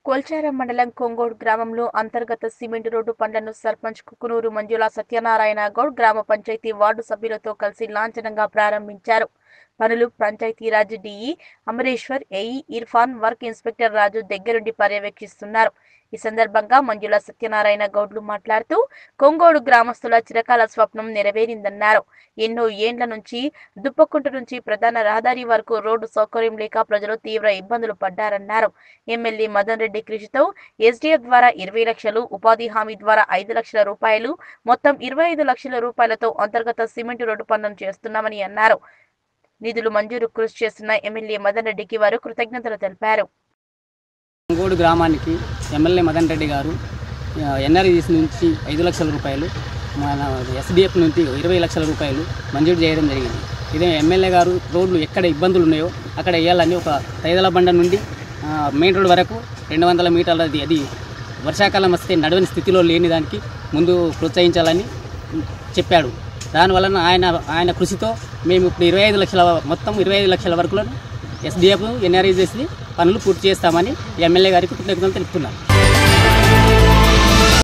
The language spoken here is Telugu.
కొల్చారం మండలం కొంగోడ్ గ్రామంలో అంతర్గత సిమెంట్ రోడ్డు పనులను సర్పంచ్ కుకునూరు మంజుల సత్యనారాయణ గౌడ్ గ్రామ పంచాయతీ వార్డు సభ్యులతో కలిసి లాంఛనంగా ప్రారంభించారు. పనులు Panchayati Raj DE Amareshwar, AE Irfan, work inspector Raju దగ్గరుండి పర్యవేక్షిస్తున్నారు. ఈ సందర్భంగా మంజుల సత్యనారాయణ గౌడ్లు మాట్లాడుతూ కొంగోడు గ్రామస్తుల చిరకాల స్వప్నం నెరవేరిందన్నారు. ఎన్నో ఏండ్ల నుంచి దుప్పకుంట నుంచి ప్రధాన రహదారి వరకు రోడ్డు సౌకర్యం లేక ప్రజలు తీవ్ర ఇబ్బందులు పడ్డారన్నారు. ఎమ్మెల్యే మదన్ రెడ్డి కృషితో ఎస్డీఎఫ్ ద్వారా 20 లక్షలు, ఉపాధి హామీ ద్వారా 5 లక్షల రూపాయలు, మొత్తం 25 లక్షల రూపాయలతో అంతర్గత సిమెంట్ రోడ్డు పనులను చేస్తున్నామని అన్నారు. నిధులు మంజూరు కృషి చేస్తున్న ఎమ్మెల్యే మదన్ రెడ్డికి వారు కృతజ్ఞతలు తెలిపారు. కొంగోడు గ్రామానికి ఎమ్మెల్యే మదన్ రెడ్డి గారు ఎన్ఆర్ఈఎస్ నుంచి 5 లక్షల రూపాయలు, మన ఎస్డీఎఫ్ నుంచి 20 లక్షల రూపాయలు మంజూరు చేయడం జరిగింది. ఇదే ఎమ్మెల్యే గారు రోడ్లు ఎక్కడ ఇబ్బందులు ఉన్నాయో అక్కడ వేయాలని ఒక తైదల బండ నుండి మెయిన్ రోడ్ వరకు 200 మీటర్లది అది వర్షాకాలం వస్తే నడవని స్థితిలో లేని దానికి ముందు ప్రోత్సహించాలని చెప్పాడు. దానివలన ఆయన కృషితో మేము ఇప్పుడు 25 లక్షల మొత్తం 25 లక్షల వరకులను ఎస్డీఎఫ్ ఎన్ఆర్ఈఎస్ పనులు పూర్తి చేస్తామని ఎమ్మెల్యే గారికి కృతజ్ఞతలు తెలుపుతున్నాను.